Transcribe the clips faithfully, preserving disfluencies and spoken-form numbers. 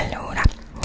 Allora,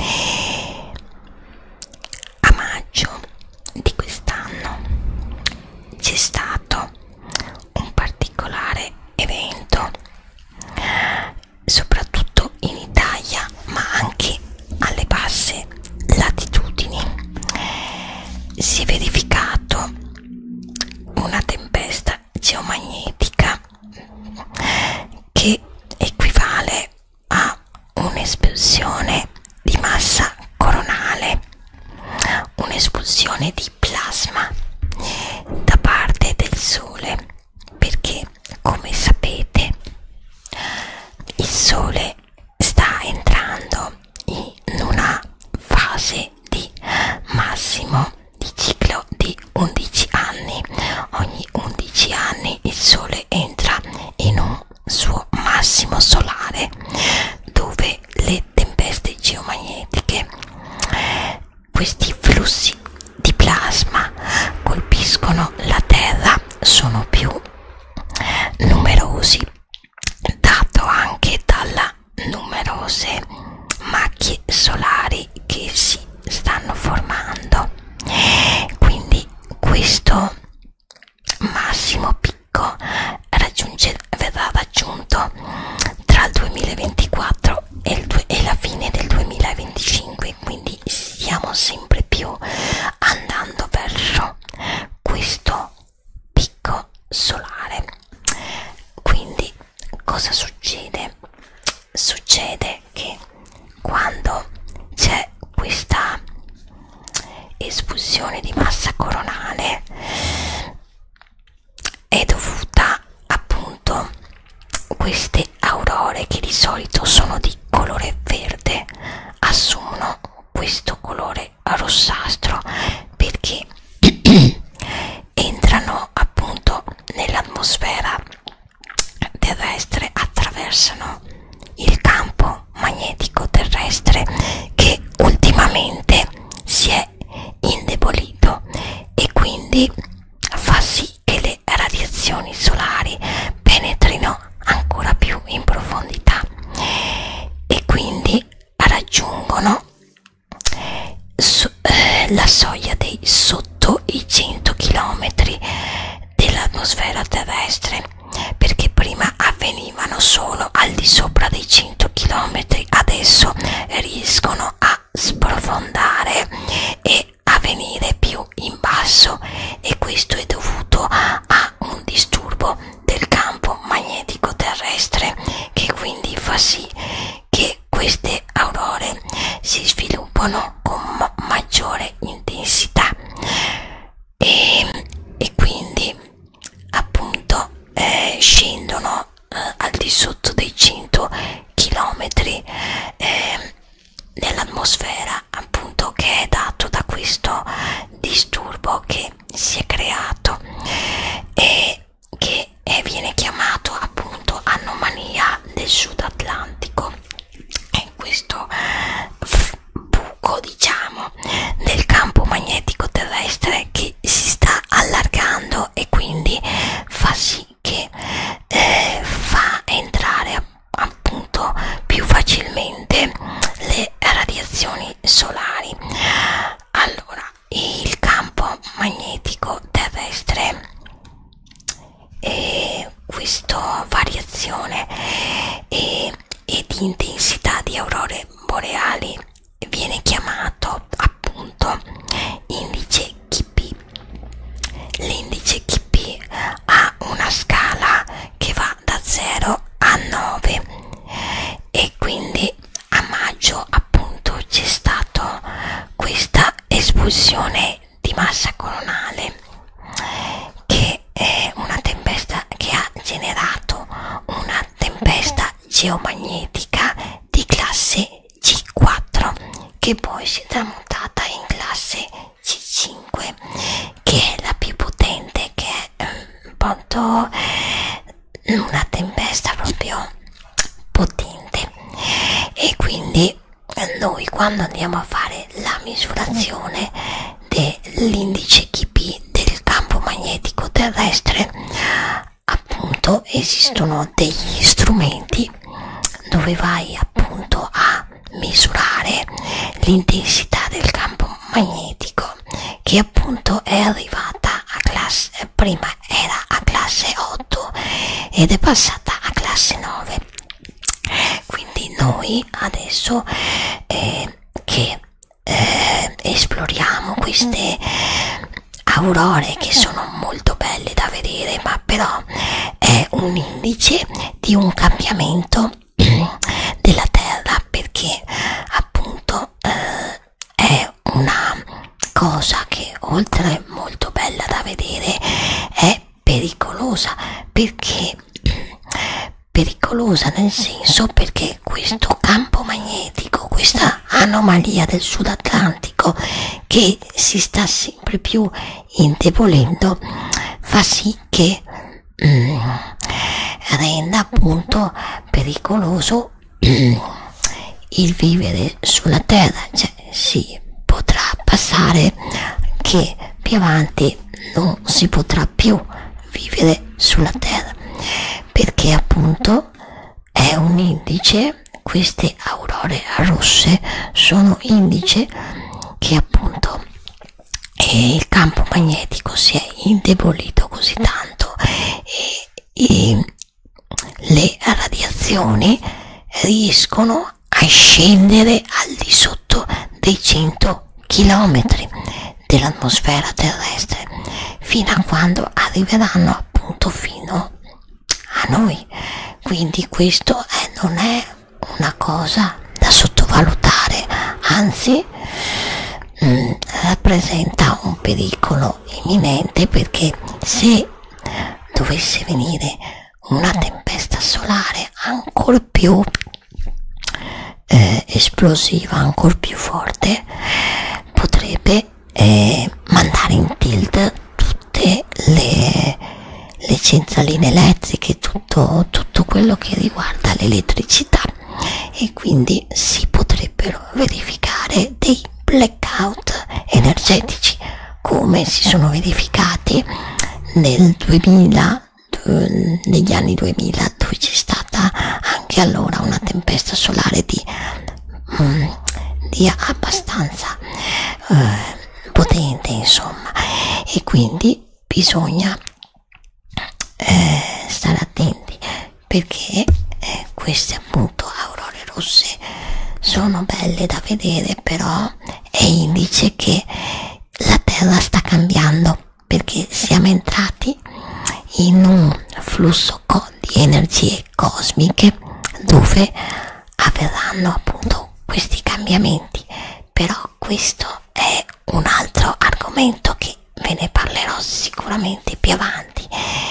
a maggio di quest'anno c'è stato un particolare evento, soprattutto in Italia, ma anche alle basse latitudini. Si è verificato una tempesta geomagnetica che equivale a un'esplosione di massa coronale, un'esplosione di plasma da parte del Sole, perché, come sapete, il Sole sta entrando in una fase di massimo di ciclo di undici anni. Ogni undici anni il Sole entra in un suo massimo solare, dove le tempeste geomagnetiche, questi flussi di plasma, colpiscono la Terra, sono più numerosi, dato anche dalla numerose macchie solari che si stanno formando. Quindi questo massimo picco raggiunge, verrà raggiunto tra il duemilaventiquattro e, il due, e la fine del duemilaventicinque, quindi stiamo sempre più andando verso questo picco solare. Quindi cosa succede? Succede che quando c'è questa esplosione di massa coronale è dovuta appunto, queste aurore che di solito sono di colore verde assumono questo colore rossastro perché entrano appunto nell'atmosfera terrestre, attraversano il campo magnetico terrestre che ultimamente si è indebolito e quindi fa sì che le radiazioni solari penetrino ancora più in profondità e quindi raggiungono su, eh, la soglia dei sotto i cento chilometri dell'atmosfera terrestre, perché prima avvenivano solo al di sopra dei cento chilometri, adesso riescono a sprofondare e a venire più in basso, e questo è dovuto a un disturbo del campo magnetico terrestre che quindi fa sì che queste aurore si sviluppano con ma maggiore intensità e, e quindi appunto eh, scendono eh, al di sotto dei cento chilometri eh, nell'atmosfera, appunto, che è dato da questo disturbo che si è creato e che eh, viene chiamato appunto anomalia del Sud Atlantico. E questo buco, diciamo, del campo magnetico terrestre che si sta allargando e quindi fa sì che eh, fa entrare appunto più facilmente le radiazioni solari. Allora, il campo magnetico terrestre e questa variazione e, e di intensità di aurore boreali viene chiamato appunto indice K P. L'indice K P ha una scala che va da zero a nove e quindi a maggio appunto c'è stato questa esplosione di massa coronale che è una tempesta che ha generato una tempesta geomagnetica di classe G quattro che poi si è tramutata in classe G cinque, che è la più potente, che è appunto una tempesta proprio potente. E quindi noi, quando andiamo a fare la misurazione dell'indice K P del campo magnetico terrestre, appunto esistono degli strumenti dove vai appunto a misurare l'intensità del campo magnetico, che appunto è arrivata a classe, prima era a classe otto ed è passata a classe nove. Quindi noi adesso eh, che eh, esploriamo queste aurore, che sono molto belle da vedere, ma però è un indice di un cambiamento della Terra, perché appunto eh, è una cosa che, oltre molto bella da vedere, è pericolosa. Perché pericolosa nel senso perché questo campo magnetico, questa anomalia del Sud Atlantico che si sta sempre più indebolendo, fa sì che mm, renda appunto pericoloso mm, il vivere sulla Terra. Cioè, si potrà passare che più avanti non si potrà più vivere sulla Terra, perché appunto è un indice, queste aurore rosse sono indice che appunto il campo magnetico si è indebolito così tanto e, e le radiazioni riescono a scendere al di sotto dei cento chilometri dell'atmosfera terrestre, fino a quando arriveranno appunto fino a noi. Quindi questo è, non è una cosa da sottovalutare, anzi mh, rappresenta un pericolo imminente, perché se dovesse venire una tempesta solare ancora più eh, esplosiva, ancora più forte, potrebbe eh, mandare in tilt tutte le le centraline elettriche, tutto, tutto quello che riguarda l'elettricità, e quindi si potrebbero verificare dei blackout energetici, come si sono verificati nel duemila, negli anni duemila, dove c'è stata anche allora una tempesta solare di, um, di abbastanza uh, potente, insomma. E quindi bisogna Eh, stare attenti, perché eh, queste appunto aurore rosse sono belle da vedere, però è indice che la Terra sta cambiando, perché siamo entrati in un flusso co- di energie cosmiche dove avverranno appunto questi cambiamenti. Però questo è un altro argomento che ve ne parlerò sicuramente più avanti.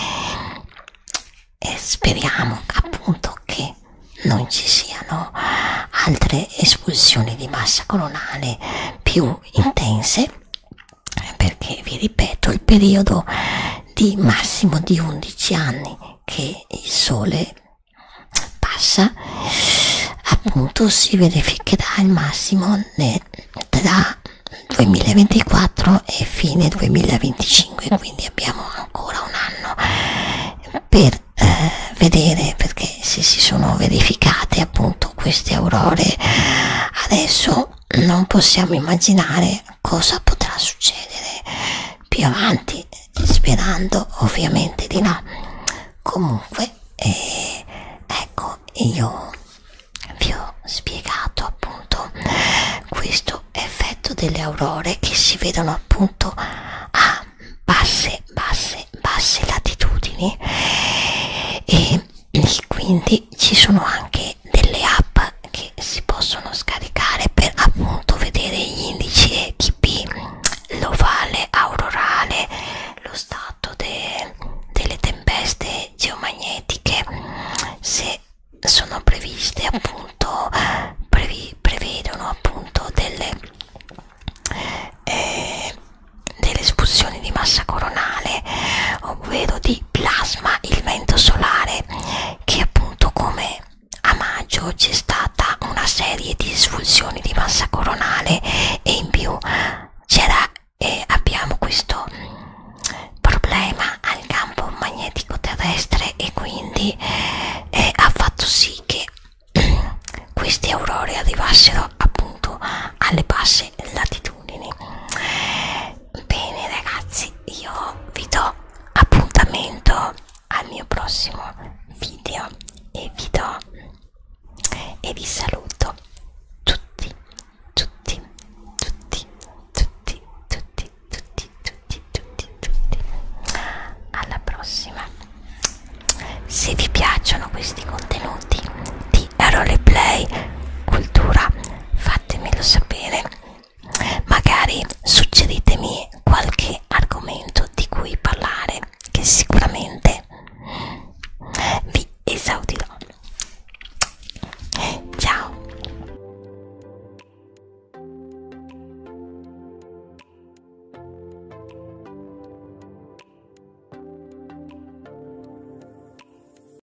E speriamo appunto che non ci siano altre espulsioni di massa coronale più intense, perché vi ripeto, il periodo di massimo di undici anni che il Sole passa appunto si verificherà al massimo nel, tra duemilaventiquattro e fine duemilaventicinque, quindi abbiamo ancora un anno per eh, vedere, perché se si sono verificate appunto queste aurore, adesso non possiamo immaginare cosa potrà succedere più avanti, sperando ovviamente di no. Comunque eh, ecco, io vi ho spiegato appunto questo effetto delle aurore che si vedono appunto a basse basse basse latitudini, e, e quindi ci sono anche delle app che si possono scaricare per appunto vedere gli indici E Q P, l'ovale aurorale, lo stato de, delle tempeste geomagnetiche, se sono previste appunto, previ, prevedono appunto delle eh, delle espulsioni di massa coronale, ovvero di plasma, il vento solare, che appunto come a e vi do e vi saluto